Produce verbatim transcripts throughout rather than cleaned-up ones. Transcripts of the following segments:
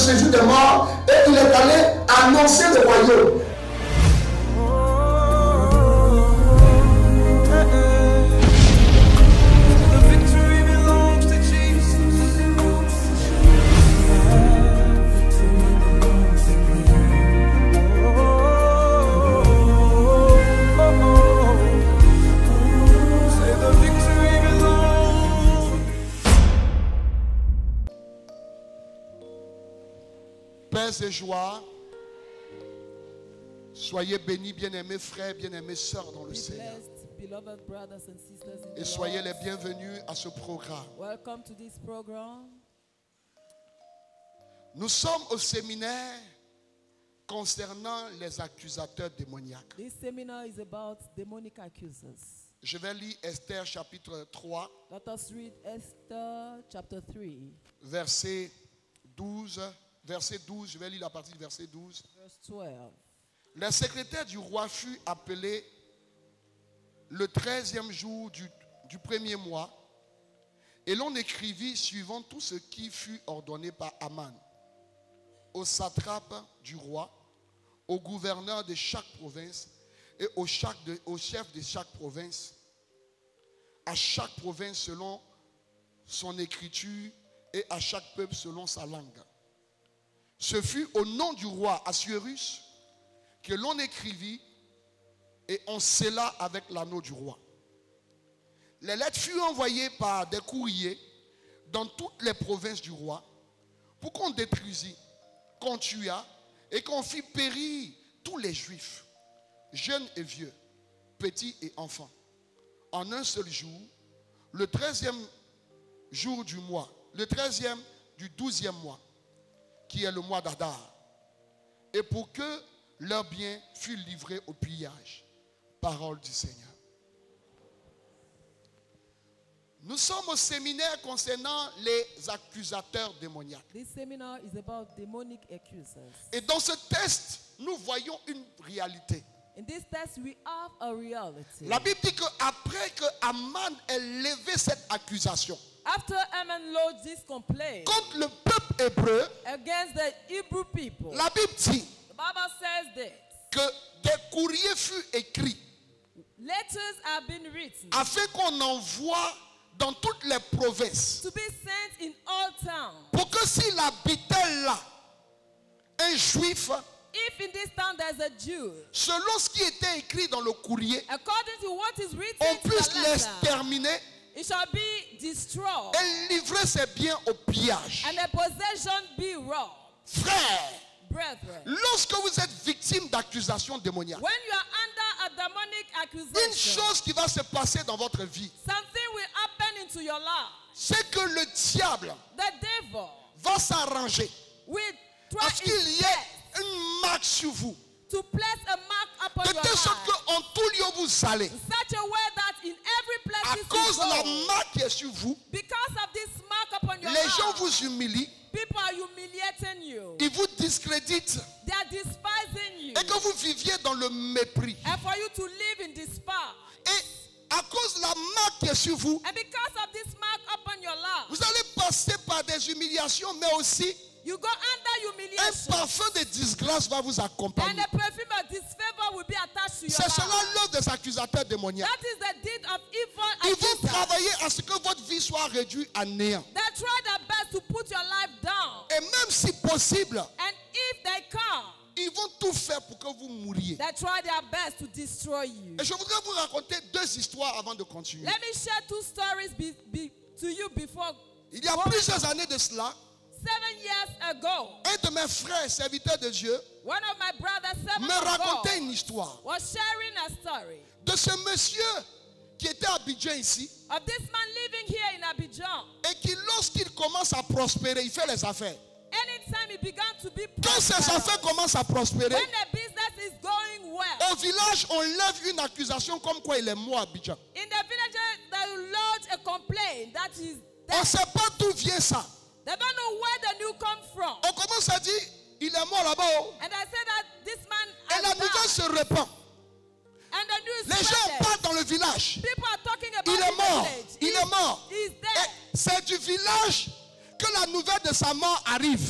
séjour des morts et il est allé annoncer le royaume. Et joie. Soyez bénis, bien-aimés frères, bien-aimés sœurs dans le Seigneur. Et soyez les bienvenus à ce programme. Welcome to this program. Nous sommes au séminaire concernant les accusateurs démoniaques. This seminar is about demonic accusers. Je vais lire Esther chapitre trois. Let us read Esther chapter three. Verset douze. Verset douze, je vais lire la partie du verset douze. Verse twelve. Le secrétaire du roi fut appelé le treizième jour du, du premier mois, et l'on écrivit suivant tout ce qui fut ordonné par Aman, au satrape du roi, au gouverneur de chaque province et au, chaque de, au chef de chaque province, à chaque province selon son écriture et à chaque peuple selon sa langue. Ce fut au nom du roi Assuérus que l'on écrivit et on scella avec l'anneau du roi. Les lettres furent envoyées par des courriers dans toutes les provinces du roi pour qu'on détruisît, qu'on tuât et qu'on fit périr tous les juifs, jeunes et vieux, petits et enfants, en un seul jour, le treizième jour du mois, le treizième du douzième mois, qui est le mois d'Adar, et pour que leurs biens fût livrés au pillage. Parole du Seigneur. Nous sommes au séminaire concernant les accusateurs démoniaques. This seminar is about demonic accusers. Et dans ce texte, nous voyons une réalité. In this text, we have a reality. La Bible dit qu'après que Aman ait levé cette accusation, after Aman lodged this complaint contre le peuple hébreu, against the Hebrew people, la Bible dit the Bible says this, que des courriers furent écrits letters have been written afin qu'on envoie dans toutes les provinces, to be sent in all towns. Pour que s'il habitait là un juif, if in this town there's a Jew, selon ce qui était écrit dans le courrier, according to what is written on in puisse the letter, l'exterminer it shall be destroyed et livrer ses biens au pillage. and the possession be robbed. Frère, Brethren, lorsque vous êtes victime d'accusations démoniaques, when you are under a demonic une accusation, chose qui va se passer dans votre vie, something will happen into your life. c'est que le diable The devil va s'arranger will à try ce qu'il his y best ait une marque sur vous, to place a mark upon de your telle sorte life qu'en tout lieu vous allez, in such a way that in every place à you cause de la go, marque qui est sur vous, because of this mark upon your les gens life, vous humilient, people are humiliating you. ils vous discréditent They are despising you. et que vous viviez dans le mépris. And for you to live in despair. Et à cause de la marque qui est sur vous, And because of this mark upon your life, vous allez passer par des humiliations, mais aussi you go under un humiliation. parfum de disgrâce va vous And accompagner. the perfume of disfavor will be attached to your C'est cela life. l'œuvre des accusateurs démoniaques. That is the deed of evil Ils vont accusers. travailler à ce que votre vie soit réduite à néant. They try their best to put your life down. Et même si possible, And if they come, ils vont tout faire pour que vous mouriez. they try their best to destroy you. Et je voudrais vous raconter deux histoires avant de continuer. Let me share two stories be, be, to you before. Il y a plusieurs années de cela, Seven years ago, un de mes frères, serviteurs de Dieu, one of my brothers, seven me ago, racontait une histoire was sharing a story de ce monsieur qui était à Abidjan ici of this man living here in Abidjan. et qui, lorsqu'il commence à prospérer, il fait les affaires. Anytime he began to be Quand ses affaires prosperous, commencent à prospérer, when the business is going well, au village, on lève une accusation comme quoi il est mort à Abidjan. in the village they lodge a complaint that is On ne dead. sait pas d'où vient ça. They don't know where the new come from. On commence à dire, il est mort là-bas. Oh. And I say that this man Et la has nouvelle died. se répand. And the news Les gens spreaded. partent dans le village. People are talking about Il est the mort. village. Il est mort. He's Et dead. c'est du village que la nouvelle de sa mort arrive. And this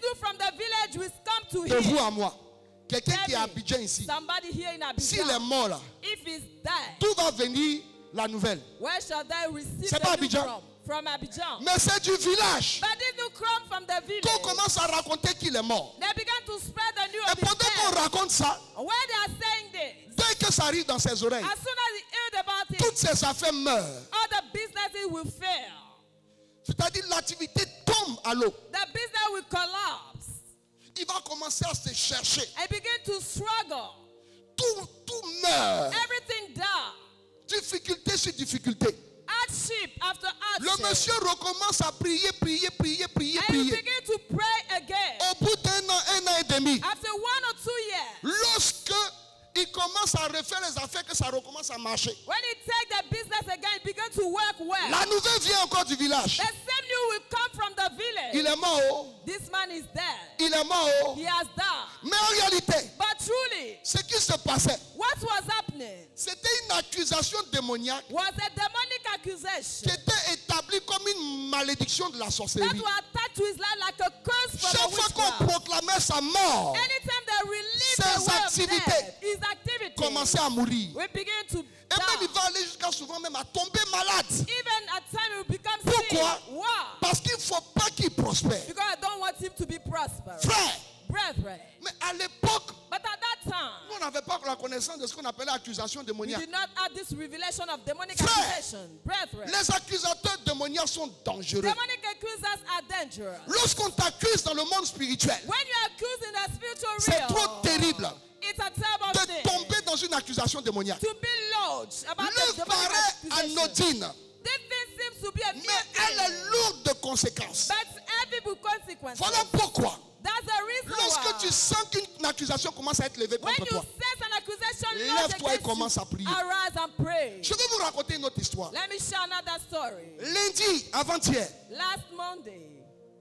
new from the village will come to De vous him. à moi. Quelqu'un Tell qui est à me, Abidjan ici. somebody here in S'il est Abidjan, mort là, if he's dead, d'où va venir la nouvelle? where shall they receive C'est pas the news Abidjan. from? From Abidjan. Mais c'est du village. But if you come from the village, Qu'on commence à raconter qu'il est mort. they began to spread the news Et of his pendant qu'on death. raconte ça, When they are saying this, dès que ça arrive dans ses oreilles, as soon as he heard about it, toutes ses affaires meurent. all the businesses will fail. C'est-à-dire l'activité tombe à l'eau. The business will collapse. Il va commencer à se chercher. And begin to struggle. Tout, tout meurt. Everything down. Difficulté sur difficulté. Hardship after Le hardship. monsieur recommence à prier, prier, prier, prier, And you prier. begin to pray again. Au bout d'un an, un an et demi, After one or two years, lorsque il commence à refaire les affaires, que ça recommence à marcher, when he take the business again, it begin to work well. la nouvelle vient encore du village. The same news will come from the village. Il est mort. Oh. This man is dead. Il est mort. Oh. He has died. Mais en réalité, But truly, ce qui se passait, what was happening c'était une accusation démoniaque was a demonic qui accusation était établie comme une malédiction de la that sorcellerie. was attached to his life like a curse from Chaque the fois qu'on witchcraft. proclamait sa mort, Anytime they release Ses the word of activités death, his activity, commençait à mourir. we begin to Et même il die. va aller jusqu'à souvent même à tomber malade. Even at times we become Pourquoi? sick. Why? Parce qu'il ne faut pas qu'il prospère. Because I don't want him to be prosperous. Frère, Brethren. mais à l'époque, But at that time, nous n'avions pas la connaissance de ce qu'on appelait accusation we démoniaque. did not have this revelation of demonic Frère. accusation. Brethren. Les accusateurs démoniaques sont dangereux. Demonic accusers are dangerous. Lorsqu'on t'accuse dans le monde spirituel, When you are accused in the spiritual c'est realm, trop terrible it's a terrible de thing tomber dans une accusation démoniaque. to be lodged about the Le demonic paraît accusation. anodine, This thing seems to be a mais mere elle thing, est lourde de conséquences. but heavy with consequences. Voilà pourquoi, That's the reason lorsque why. tu sens qu'une accusation commence à être levée When contre you toi, sense an accusation lève-toi lodged et commence à against prier. you, arise and pray. Je vais vous raconter une autre histoire. Let me share another story. Lundi, avant-hier, Last Monday,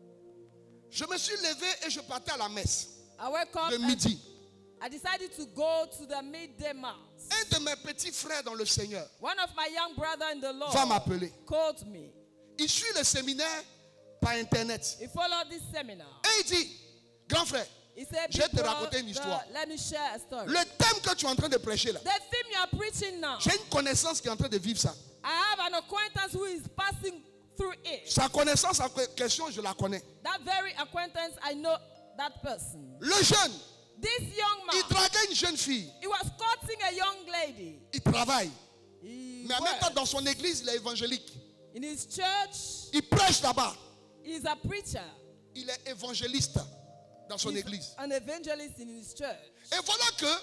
je me suis levé et je partais à la messe I woke up de and midi. I decided to go to the midday mass. Un de mes petits frères dans le Seigneur One of my young brother in the Lord va m'appeler. called me. Il suit le séminaire par Internet. He followed this seminar. Et il dit, grand frère, He said, je vais te "Big raconter une brother, histoire. let me share a story. Le thème que tu es en train de prêcher là, The theme you are preaching now, j'ai une connaissance qui est en train de vivre ça. I have an acquaintance who is passing through it. Sa connaissance en question, je la connais. That very acquaintance, I know that person. Le jeune, This young man, il draguait une jeune fille. he was courting a young lady. Il travaille. He Mais en même temps, works dans son église, il est évangélique. in his church. Il prêche là-bas. He's a preacher. Il est évangéliste dans son He's église. an evangelist in his church. Et voilà que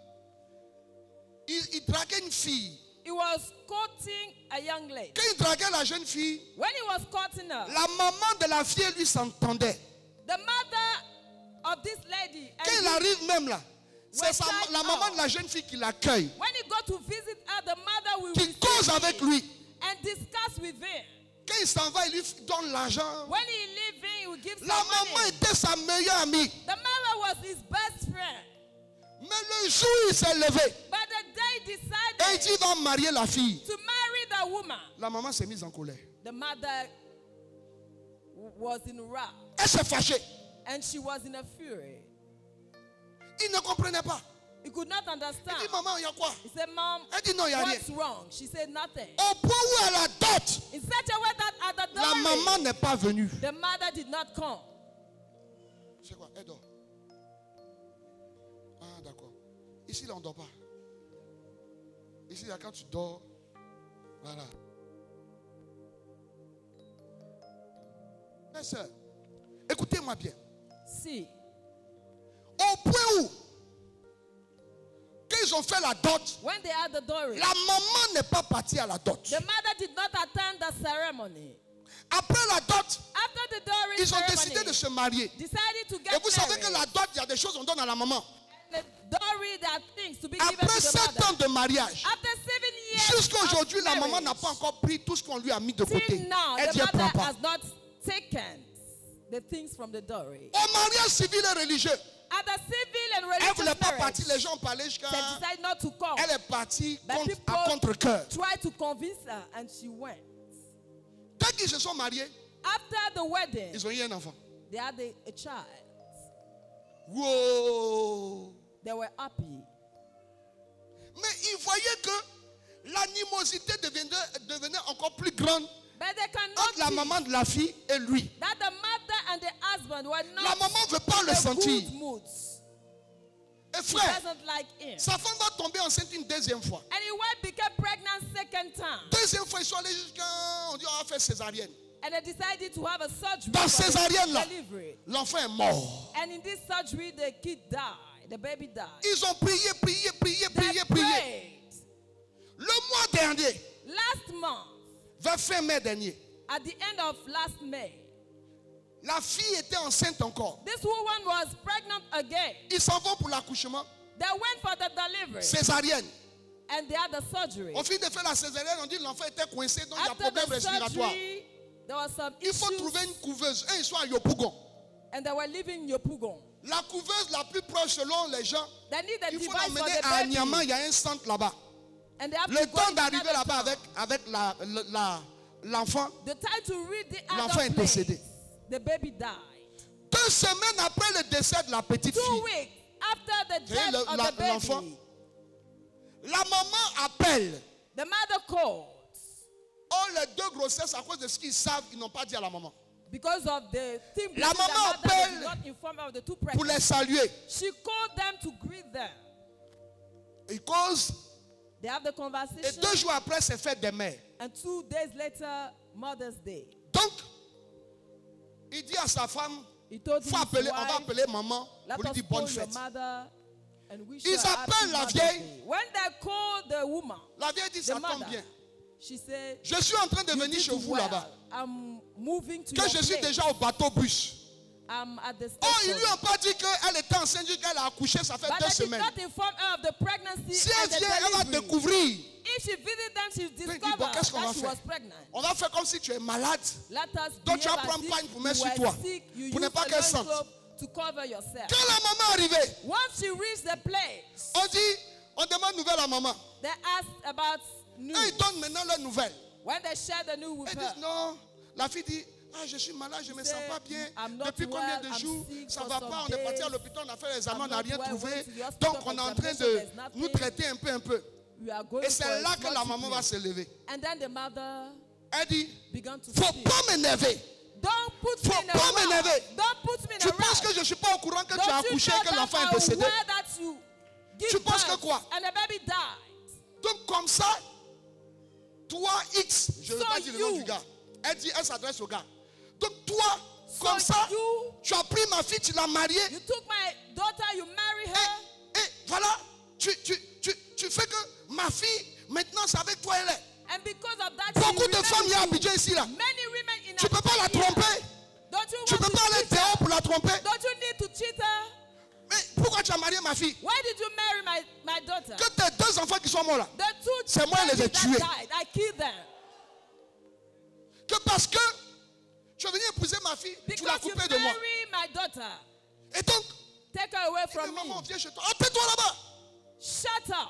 il, il draguait une fille. He was courting a young lady. Quand il draguait la jeune fille, When he was courting her, la maman de la fille lui s'entendait. the mother of this lady, and Quand il he- arrive même là, c'est When sa- child la maman out. de la jeune fille qui l'accueille, when he go to visit her, the mother will qui receive cause him avec lui. and discuss with him. Quand il s'en va, il lui donne l'argent. When he leave him, he will give some La maman money. était sa meilleure amie. The mother was his best friend. Mais le jour où il s'est levé, But the day he et il decided dit il va marier la fille, to marry the woman, la maman s'est mise en colère. the mother w- was in wrath Elle s'est fâchée. and she was in a fury. Il ne comprenait pas. He could not Il understand. dit maman, il y a quoi? He said, Mom, Elle dit non, il n'y a rien. what's wrong? She said nothing. Au point où elle a dot, In such a way that at the la dowry, maman n'est pas venue. the mother did not come. C'est quoi? Elle dort. Ah, d'accord. Ici, là, on ne dort pas. Ici, là, quand tu dors, voilà. Mes soeurs, écoutez-moi bien. See, Au point où, quand ils ont fait la dot, when they had the dowry, la maman n'est pas partie à la dot. the mother did not attend the ceremony. Après la dot, After the dowry ils ont ceremony, décidé de se marier. decided to Et get vous savez married. que la dot, il y a des choses qu'on donne à la maman. The dowry, there are things to be given Après to the sept ans mother. de mariage, After seven years jusqu'à aujourd'hui, of la maman marriage, n'a pas encore pris tout ce qu'on lui a mis de côté. till now, Elle the dit, elle prend mother pas. has not taken the things from the dowry. Au mariage civil et religieux, At the civil and elle ne religious voulait pas marriage, partir. Les gens ont parlé jusqu'à. they decided not to come. Elle est partie But contre- people à contre-cœur. tried to convince her and she went. Dès qu'ils se sont mariés, After the wedding, ils ont eu un enfant. they had a, a child. Wow. They were happy. Mais ils voyaient que l'animosité devenait, devenait encore plus grande But they cannot entre la see maman de la fille et lui. that the mother and the husband were not La maman ne veut pas in le a sentir. good moods. Et She frère, doesn't like him. sa femme va tomber enceinte une deuxième fois. And his wife became pregnant second time. Deuxième fois, ils sont allés jusqu'à... On dit, on va faire césarienne. And they decided to have a surgery Dans for the césarienne là, delivery. l'enfant est mort. And in this surgery, the kid died. The baby died. Ils ont prié, prié, prié, They prié, prié. prayed. Le mois dernier, Last month, vers fin mai dernier, at the end of last May, la fille était enceinte encore. this woman was pregnant again. Ils s'en vont pour l'accouchement. They went for the delivery. Césarienne. And they had the surgery. Au fin de faire la césarienne, on dit que l'enfant était coincé, donc il y a After problème the respiratoire. surgery, there was some Il faut issues. trouver une couveuse. Et ils sont à Yopougon. And they were living in Yopougon. La couveuse la plus proche selon les gens, They need a il faut device for l'emmener the à baby. Anyama, il y a un centre là-bas. And they have Le to go temps in d'arriver another là-bas town. avec, avec la, la- la- l'enfant, The time to read the l'enfant est other place. décédé. The baby died. Deux semaines après le décès de la petite Two fille, weeks after the Vous voyez, death le- of la- the baby, l'enfant? la maman appelle. the mother called Oh, les deux grossesses, à cause de ce qu'ils savent, ils n'ont pas dit à la maman. because of the thing La between the maman mother, they did appelle not inform her of the two Pour pregnant. les saluer. She called them to greet them. Ils causent. They have the Et conversation. deux jours après, c'est fête des mères. And two days later, Mother's Day. Donc, il dit à sa femme, He told faut his appeler, on va wife, appeler maman let pour lui us dire call bonne your fête. mother and wish Ils her happy appellent la Mother's vieille. Day. When they called the woman, La vieille dit, the ça tombe mother, bien. she said, Je suis en train de "You venir did chez vous well. là-bas. I'm moving to Que your je suis place. déjà au bateau bus. I'm at the Oh, ils station." lui ont pas dit qu'elle était enceinte, juste qu'elle a accouché, ça fait But deux they did semaines. not inform her of the pregnancy Si and elle the vient, elle va delivery. découvrir. If she visit them, she dit, discovered bon, qu'est-ce qu'on va that she faire? was pregnant. On va faire comme si tu es malade. Let us Donc, tu vas behave as prendre if pagne pour you mettre sur were toi. sick. You Pour ne use pas a qu'elle sente. loincloth to cover yourself. Quand la maman est arrivée, Once she reached the place, on dit, on demande nouvelle à maman. they asked about news. Et ils donnent maintenant leurs nouvelles. When they shared the news with Ils her, disent non. La fille dit, ah, je suis malade, je ne me sens pas bien. I'm not Depuis combien well, de I'm jours, sick ça ne for va some pas. On est parti à days. l'hôpital, on a fait les examens, I'm on n'a not rien well, trouvé. went to the hospital Donc, for on est en train examination, de there's nothing. nous traiter un peu, un peu. we are going Et c'est for là a que la small maman va treatment. se lever. And then the mother Elle dit, began to faut speak. pas m'énerver. Don't put me Faut in a pas rush. m'énerver. Don't put me in Tu a penses que rush. je ne suis pas au courant que tu as Don't you accouché know et que that l'enfant est I'm décédé? aware that you give Tu penses que birth quoi? and the baby died. Donc, comme ça, toi, X, je ne veux So pas dire le nom you- du gars. Elle dit, elle s'adresse au gars. Donc, toi, comme So ça, you- tu as pris ma fille, tu l'as mariée. You took my daughter, you marry her, Et, et voilà, tu, tu, tu, tu fais que ma fille, maintenant, c'est avec toi elle est. and because of that, Beaucoup she de femmes, il y a à remains with Abidjan ici, là. you. Many women in Tu ne peux pas la Abidjan, tromper. Don't you Tu ne want peux to pas aller cheat her? dehors pour la tromper. Don't you need to cheat her? Mais pourquoi tu as marié ma fille? Why did you marry my, my daughter? Que tes deux enfants qui sont morts là. The two C'est moi, je les ai babies that tués. died, I killed them. Que parce que tu es venu épouser ma fille, tu l'as Because you coupée de moi. marry my daughter. Et donc, Take her away elle dit, from me. maman, viens chez toi. Appelle-toi là-bas. Shut up,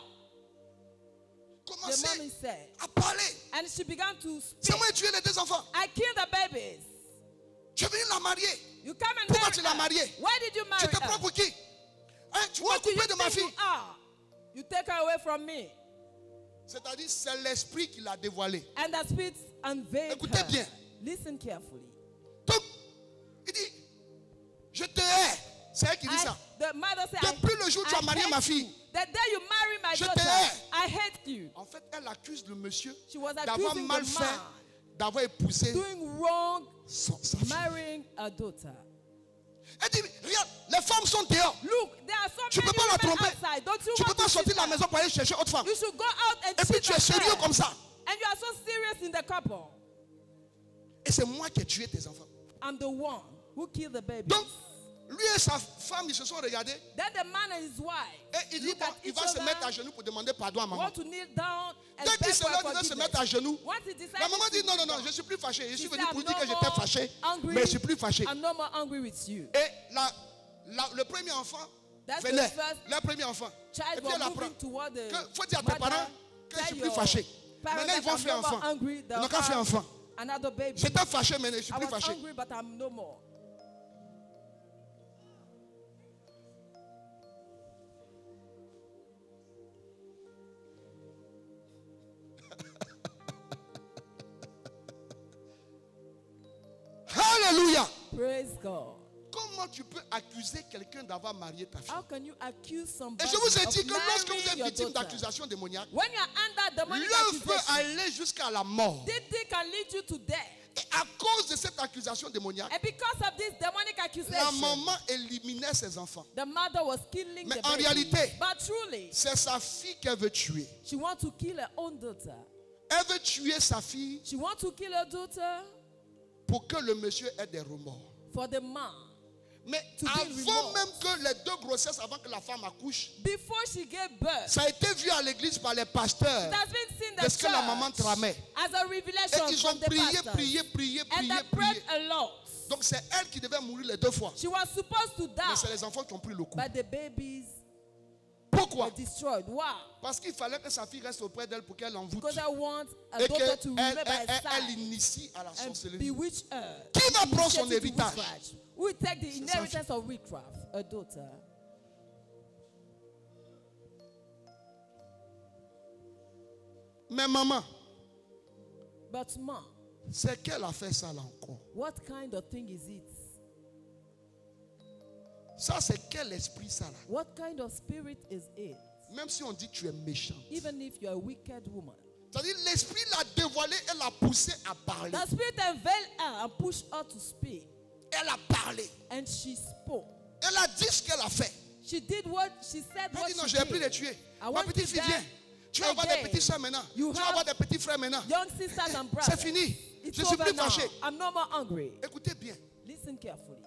the Commencez mommy said. à parler. And she began to speak. C'est moi qui ai tué les deux enfants. I killed the babies. Tu es venu la marier. You come and Pourquoi marry tu l'as her. mariée? Why did you Tu marry te prends her? pour qui? Hein, tu m'as What do you coupé de ma think you fille. are? You take her away from me. C'est-à-dire, c'est l'esprit qui l'a dévoilé. And the spirit unveiled Écoutez her. bien. Listen carefully. Donc, il dit, je te hais. C'est elle qui dit I- ça. the mother said, Depuis I- le jour où tu I as marié hate ma fille. you. The day you marry my Je te daughter, hais. I hate you. En fait, elle accuse le monsieur She was d'avoir accusing mal the fait, man d'avoir épousé doing wrong, son, sa fille. marrying a daughter. Elle dit, regarde, les femmes sont dehors. Look, there are so Tu many peux pas la women tromper. outside. Don't you Tu ne peux want pas to sortir cheat de la her? maison pour aller chercher autre femme. You should go out and Et puis cheat tu es her sérieux first. comme ça. And you are so serious in the couple. Et c'est moi qui ai tué tes enfants. I'm the one who killed the baby. Donc, lui et sa femme, ils se sont regardés. Then the man and his wife Et il dit, look bon, at il each va se other, mettre à genoux pour demander pardon à maman. want to kneel down and Dès beg qu'il se for lève, il veut se forgiveness. mettre à genoux. Once he decided La maman to dit, non, non, kneel non, down, je ne suis plus fâché. Je she suis said, venu pour I'm dire no que j'étais more fâché, angry. mais je ne suis plus fâché. I'm no more angry with you. Et la, la- le premier enfant That's the venait, first le premier enfant. Et Child puis was elle apprend. moving toward the Il faut dire à tes mother, parents que je tell suis plus your fâché. parents Maintenant, ils that vont I'm faire no more enfant. angry, Ils they'll n'ont qu'à faire have enfant. Another baby. J'étais fâché, mais je ne suis I plus was fâché. angry, but I'm no more. Praise God. Comment tu peux accuser quelqu'un d'avoir marié ta fille? How can you accuse Et somebody je vous ai of dit que lorsque vous marrying êtes your victime daughter? d'accusation démoniaque, When you are under demonic l'œuvre peut accusation, aller jusqu'à la mort. this thing can lead you to death. Et à cause de cette accusation démoniaque, And because of this demonic la accusation, maman éliminait ses enfants. the mother was killing Mais the en baby. réalité, But truly, c'est sa fille qu'elle veut tuer. she wants to kill her own daughter. Elle veut tuer sa fille She wants to kill her daughter pour que le monsieur ait des remords. for the man. Mais To be avant remorse. même que les deux grossesses, avant que la femme accouche, Before she gave birth, ça a été vu à l'église par les pasteurs it has been seen de the ce que la maman church tramait. as a Et revelation ils from ont the prié, pastor. prié, prié, And prié, they prié. prayed a lot. Donc c'est elle qui devait mourir les deux fois. She was supposed to Mais c'est die, les enfants qui ont pris le coup. but the babies Pourquoi? were destroyed. Wow. Parce qu'il fallait que sa fille reste auprès d'elle pour qu'elle l'envoûte. Because I want a Et daughter to qu'elle remain by elle, her elle, elle side initie à la and sorcellerie. bewitch her. Qui va prendre son Initiate it to héritage? witchcraft. Who will take the C'est sa inheritance of witchcraft? A daughter. Mais maman, But mom, c'est qu'elle a fait ça là encore. what kind of thing is it? Ça, c'est quel esprit ça là? What kind of spirit is it? Même si on dit que tu es méchant. Even if you're a wicked woman. C'est-à-dire l'esprit l'a dévoilé et l'a poussé à parler. The spirit unveiled her and pushed her to speak. Elle a parlé. And she spoke. Elle a dit ce qu'elle a fait. She did what she said. Elle What dit non, she j'ai pris did. les tuer. I Ma want petite to fille, die viens. Tu vas avoir des again. petites soeurs maintenant. You Tu vas have avoir des petits frères maintenant. Young sisters and brothers. C'est fini. It's Je suis over plus now. fâché. I'm no more hungry. Écoutez bien. Listen carefully.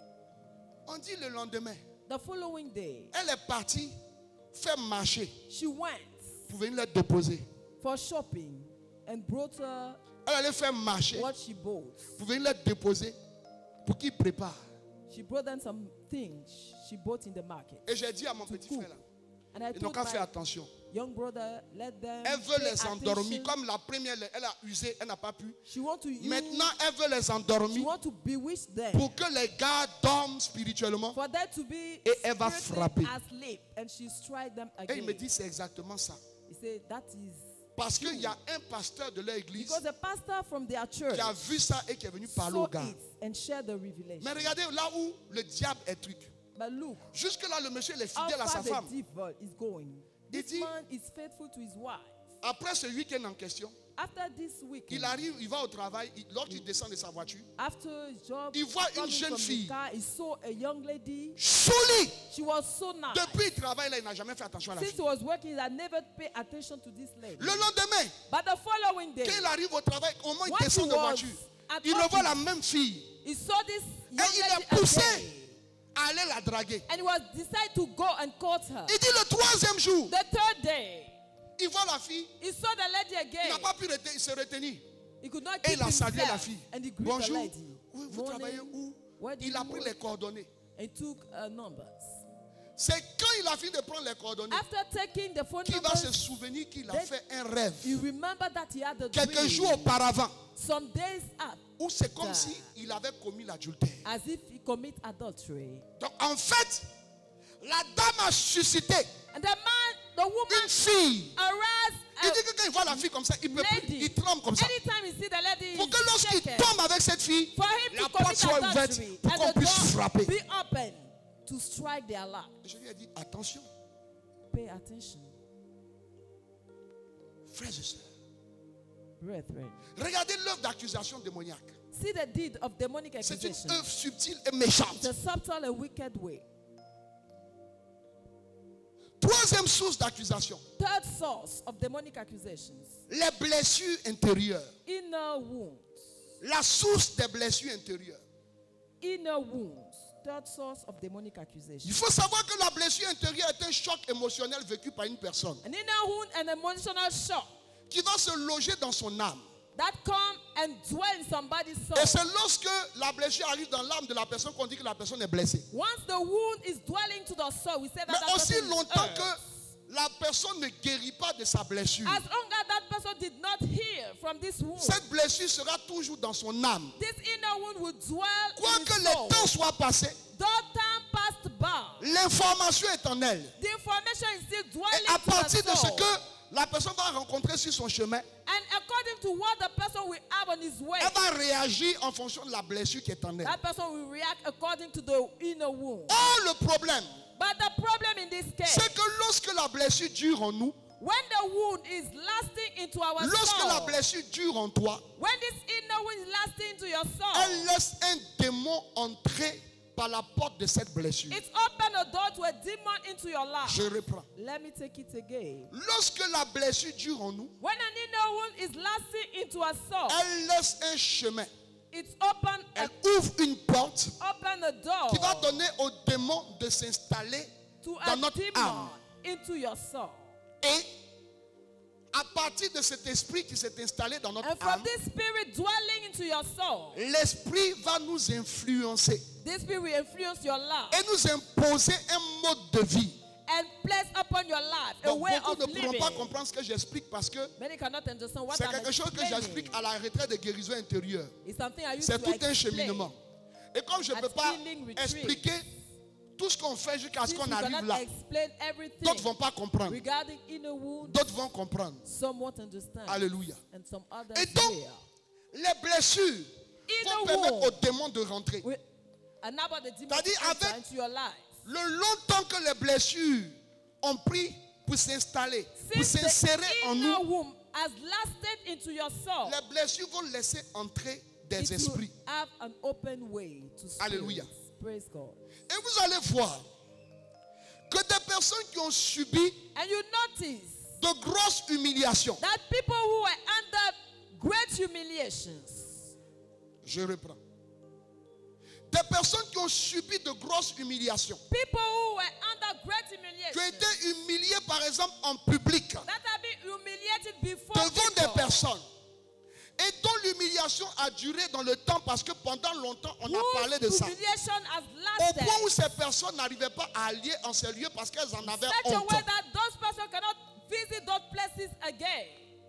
On dit le lendemain, The following day, elle est partie faire marcher she went pour venir les déposer. for shopping and brought her Elle allait faire marcher what she bought. pour venir les déposer pour qu'ils préparent. She brought them some things she bought in the market. Et j'ai dit à mon To petit cook. frère là, And I ils n'ont told qu'à faire my attention. young brother, let them Elle veut pay les endormir. attention. Comme la première, elle a usé, elle n'a pas pu. She want to use, Maintenant, elle veut les she endormir want to bewitch them. pour que les gars dorment spirituellement. For them to be Et elle va spiritually frapper. asleep. And she strike them Et il me again. dit, c'est exactement ça. He said, that is Parce qu'il y a un pasteur de leur église because the pastor from their church qui a vu ça et qui est venu parler saw aux gars. it and shared the revelation. Mais regardez là où le diable est truc. But look, Jusque-là, le monsieur il est how fidèle à far sa the femme. devil is going. Il This dit- man is faithful to his wife. Après ce week-end en question, After this weekend, il arrive, il va au travail. il- Lorsqu'il descend de sa voiture, after his job, Il voit une coming jeune from the fille. car, he saw a young lady. Souli. She was so nice. Depuis il travaille là, il n'a jamais fait attention à la Since fille. he was working, he had never paid attention to this lady. Le lendemain, But the following day, quand il arrive au travail, au moment où When il descend he de was voiture, at il revoit office, la même fille. he saw this Et young il lady est poussé again. à aller la draguer. And he was decided to go and court her. Il dit le troisième jour, The third day, il voit la fille, he saw the lady il again. n'a pas pu rete- se retenir. He could not Et keep il a salué la himself. fille. And he greeted the Bonjour. lady. Oui, vous Morning. travaillez où? Where do Il you a pris work? les coordonnées. And took uh, numbers. C'est quand il a fini de prendre les coordonnées After taking the phone qu'il va se numbers, souvenir qu'il a Then- fait un rêve. he remembered that he had a Quelques dream. jours auparavant, Some days up, où c'est comme Ah. si il avait commis l'adultère. as if he commit adultery. Donc en fait, la dame a suscité And the man, the woman une fille. aroused Il dit que quand il voit la fille comme ça, il peut plus, lady. il tremble comme ça. Anytime you see the lady, Pour que he's lorsqu'il shaken. tombe avec cette fille, For him la to porte commit soit ouverte adultery pour and qu'on the puisse door frapper. be open to strike their lap. Et je lui ai dit, attention, Pay attention, frères et sœurs. brethren. Regardez l'œuvre d'accusation démoniaque. See the deed of demonic C'est une accusation. œuvre subtile et méchante. It's a subtle and wicked way. Troisième source d'accusation, Third source of demonic accusations, les blessures intérieures. inner wounds. La source des blessures intérieures. Inner wounds. Third source of demonic Il accusations. faut savoir que la blessure intérieure est un choc émotionnel vécu par une personne An inner wound and emotional shock qui va se loger dans son âme. that come and dwell in somebody's Et c'est soul. lorsque la blessure arrive dans l'âme de la personne qu'on dit que la personne est blessée. Once the wound is dwelling to the soul, we say that Mais that aussi person is longtemps hurt. que la personne ne guérit pas de sa blessure, As long as that person did not heal from this wound, cette blessure sera toujours dans son âme. this inner wound will dwell Quoi in que his le soul. temps soit passé, Though time passed by, l'information est en elle. the information is still Et dwelling à to partir the de ce soul. que la personne va rencontrer sur son chemin, And according to what the person will have on his way, elle va réagir en fonction de la blessure qui est en elle. that person will react according to the inner wound. Or, le problème, But the problem in this case, c'est que lorsque la blessure dure en nous, when the wound is lasting into our lorsque la soul, blessure dure en toi, when this inner wound is lasting into your soul, elle laisse un démon entrer par la porte de cette blessure. it's open a door to a demon into your life. Je reprends. Let me take it again. Lorsque la blessure dure en nous, When an inner wound is lasting into a soul, elle laisse un chemin. it's open a, Elle ouvre une porte open a door qui va donner au démon de s'installer to dans a notre demon âme. into your soul. Et à partir de cet esprit qui s'est installé dans notre And from âme, this spirit dwelling into your soul, l'esprit va nous influencer this spirit will influence your life et nous imposer un mode de vie. and place upon your life a Donc, way beaucoup of ne pourront living. pas comprendre ce que j'explique parce que Many cannot understand what c'est I'm quelque chose que explaining. j'explique à la retraite de guérison intérieure. It's something I used C'est to tout un explain. cheminement. Et comme je ne At peux pas healing retreat. expliquer tout ce qu'on fait jusqu'à ce Since qu'on we arrive cannot là, explain everything d'autres ne vont pas comprendre. regarding inner wound, D'autres vont comprendre. some won't understand. Alléluia. And some others Et donc, will. les blessures Inner vont permettre wound. aux démons de rentrer. We- And now about the demon C'est-à-dire to enter avec- into your life. Le longtemps que les blessures ont pris pour s'installer, pour Since s'insérer the en inner nous, womb has lasted into your soul, les blessures vont laisser entrer des it will esprits. have an open way to spirits. Alléluia. Praise God. Et vous allez voir que des personnes qui ont subi And you notice de grosses humiliations, that people who were under great humiliations, je reprends, des personnes qui ont subi de grosses humiliations, people who were under great qui ont humiliations, été humiliés par exemple en public, that have been humiliated before devant des people, personnes, et dont l'humiliation a duré dans le temps parce que pendant longtemps on a whose parlé de ça. humiliation has Au lasted point où ces personnes n'arrivaient pas à aller en ces lieux parce qu'elles en avaient such a honte. way that those persons cannot visit those places again.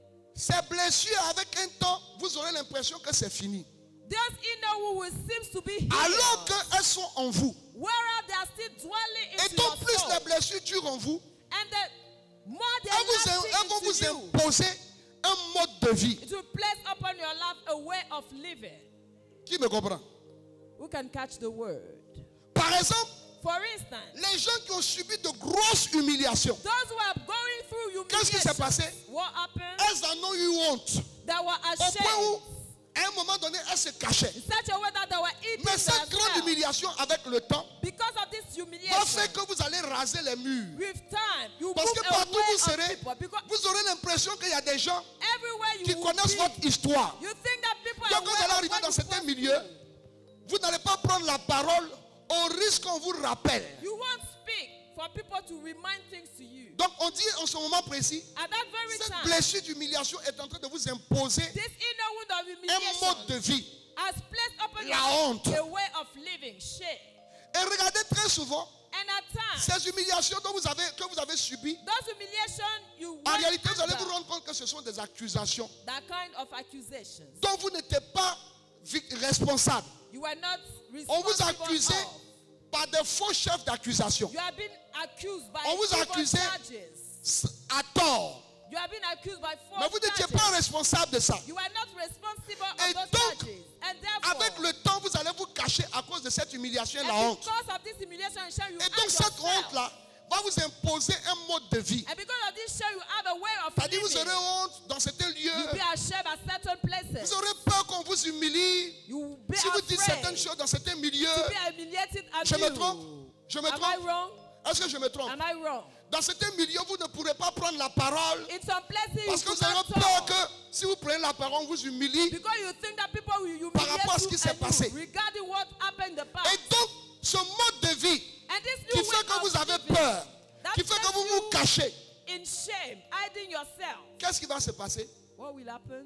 Ces blessures, avec un temps, vous aurez l'impression que c'est fini. Those inner wounds seems to be healed, Alors qu'elles sont en vous. whereas they are still dwelling Et into donc your plus soul. les blessures durent en vous, And the more they elles, are vous, lasting elles vont into vous you, imposer un mode de vie. it will place upon your life a way of living. Qui me comprend? Who can catch the word? Par exemple, For instance, les gens qui ont subi de grosses humiliations, those who are going through qu'est-ce qui s'est humiliation, passé? what happened? Elles en ont eu honte. They were Au point où, ashamed. à un moment donné, elles se cachaient. In such a way that they were eating Mais cette grande themselves. humiliation, avec le temps, Because of this va humiliation, faire que vous allez raser les murs. with time, you Parce move que partout away où vous of serez, people. Because vous aurez l'impression qu'il y a des gens everywhere you qui will connaissent be, votre histoire. you think that people are Donc quand vous allez aware of arriver what dans you certains go milieux, through. vous n'allez pas prendre la parole au risque qu'on vous rappelle. You won't speak for people to remind things to you. Donc on dit en ce moment précis, At that very cette time, blessure d'humiliation est en train de vous imposer this inner wound of un humiliation mode de vie. has placed upon La you honte. a way of living, shame. Et regardez très souvent, And at times, ces humiliations dont vous avez, que vous avez subies, those humiliation you en went réalité vous allez under, vous rendre compte que ce sont des accusations that kind of accusations, dont vous n'étiez pas vi- responsable. you were not On vous responsible accusait of. par des faux chefs d'accusation. You have been accused by On vous evil accusait charges. à tort. You have been accused by false Mais vous n'étiez charges. pas responsable de ça. You are not responsible Et of those donc, charges. And therefore, avec le temps, vous allez vous cacher à cause de cette humiliation et la and honte. because of this humiliation and shame, you Et hide donc cette yourself. honte-là va vous imposer un mode de vie. And because of this shame, you have a way of C'est-à-dire vous living. aurez honte dans certains You'll lieux. be ashamed at certain places. Vous aurez peur qu'on vous humilie. You will be Si vous afraid dites certaines choses dans certains milieux, to be humiliated at je me you. trompe. Je me Am I trompe. wrong? Est-ce que je me trompe? Am I wrong? Dans certains milieux, vous ne pourrez pas prendre la parole In some places, parce you que vous could avez not peur talk. que si vous prenez la parole, on vous humilie. Because you think that people will humiliate Par rapport à ce you qui s'est and passé. you regarding what happened in the past. Et donc, ce mode de vie And this qui new fait way que vous of avez living peur, that qui fait que makes vous vous you cachez, in shame, hiding yourself. qu'est-ce qui va se passer? What will happen?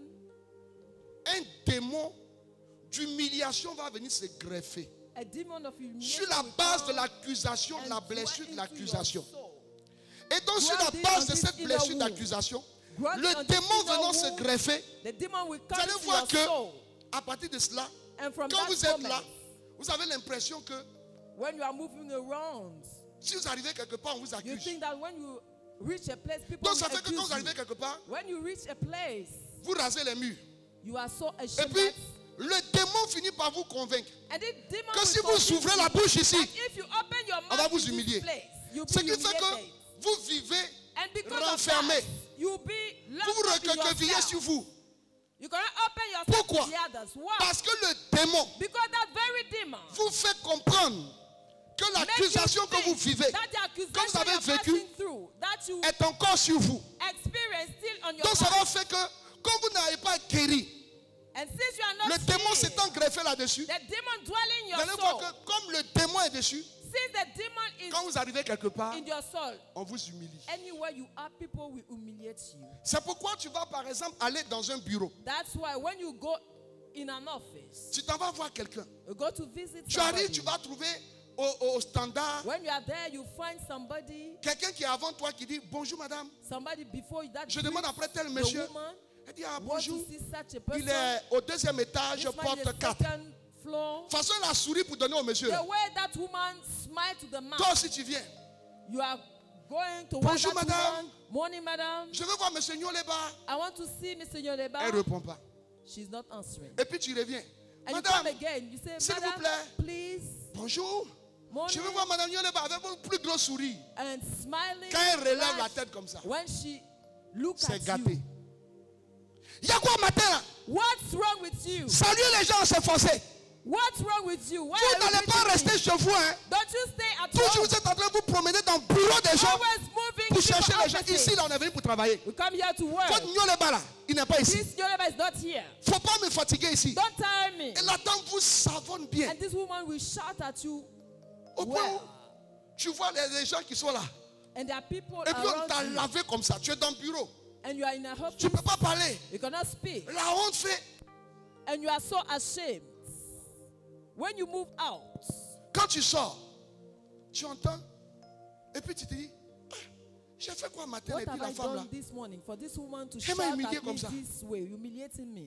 Un démon d'humiliation va venir se greffer A demon of humiliation sur la will base de come l'accusation, de and la dwell blessure de into l'accusation. your soul. Et donc, sur la Dwell base on de this cette inner blessure wound. d'accusation, Dwell le on this démon inner venant se wound. greffer, The demon will vous come allez into voir your que, soul. à partir de cela, And from quand that vous êtes moment, là, vous avez l'impression que when you are moving around, si vous arrivez quelque part, on vous you accuse. think that when you reach a place, people Donc ça will fait que quand accuse vous arrivez you. quelque part, When you reach a place, vous rasez les murs. you are so Et ashamed puis, that, le démon finit par vous convaincre and the demon que will si vous convince ouvrez you la bouche ici, that if you open your on va mouth vous in humilier. this place, you'll ce be qui fait que humiliated. vous vivez, And because of renfermé. that, you'll be vous locked vous up in recroquevillez yourself. sur vous. You cannot open yourself Pourquoi? to the others. Why? Parce que le démon Because that very demon vous fait comprendre que make you l'accusation que think vous vivez that the accusation que vous avez you're vécu passing through, that you est encore sur vous. experience still on your Donc ça va life. faire que quand vous n'avez pas guéri, And since you are le not démon healed, s'étant greffé là-dessus, the demon dwelling in vous your allez soul, voir que comme le démon est dessus, since the demon is quand vous arrivez quelque part, in your soul, on vous humilie. anywhere you are, people will humiliate you. C'est pourquoi tu vas par exemple aller dans un bureau. That's why when you go in an office, Tu t'en vas voir quelqu'un. you go to visit Tu arrives, somebody. tu vas trouver au, au standard When you are there, you find somebody, quelqu'un qui est avant toi qui dit bonjour madame. somebody before you that Je demande après tel the monsieur. woman Elle dit ah want bonjour. to see such a person. Il est au deuxième étage, This man is porte quatre. second floor. De toute façon, elle a souri pour donner au monsieur. The way that woman smiled to the man, Toi aussi tu viens. you are going to Bonjour, that madame. woman. Morning, madam. Je veux voir monsieur Nyoleba. I want to see Mister Yoleba. Elle ne répond pas. She's not answering. Et puis tu reviens. And you come Madame, again. You say, s'il vous madam, plaît. please. bonjour. Morning. Je veux voir madame Nyoleba avec un plus gros sourire. And smiling. Quand elle relève flash, la tête comme ça, when she looks c'est at gâté. you. Il y a quoi matin là? What's wrong with you? Saluer les gens, c'est forcé. What's wrong with you? Why Vous are you n'allez pas greeting rester me? chez vous. Hein. Don't you stay at Toujours home? vous êtes en train de vous promener dans le bureau des gens Always moving pour to chercher your les gens. offices. Ici, là, on est venu pour travailler. We come here to work. Votre Nyoleba là, il n'est pas ici. This Yoleba is not here. Il ne faut pas me fatiguer ici. Don't tire me. Et la dame vous savonne bien. And this woman will shout at you. Au point Well. où tu vois les, les gens qui sont là. And there are people Et puis on around t'a you. lavé comme ça. Tu es dans le bureau. And you are in a Tu office. ne peux pas parler. You cannot speak. La honte fait. And you are so ashamed. When you move out, Quand tu sors, tu entends. Et puis tu te dis, ah, j'ai fait quoi matin? what Et puis have la I femme là. done this morning for this woman to Elle shout m'a at humilié me comme ça. this way, humiliating me?